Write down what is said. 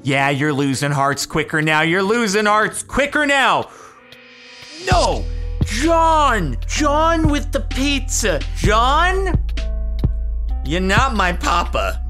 Yeah, you're losing hearts quicker now. You're losing hearts quicker now. No, John. John with the pizza. John? You're not my papa.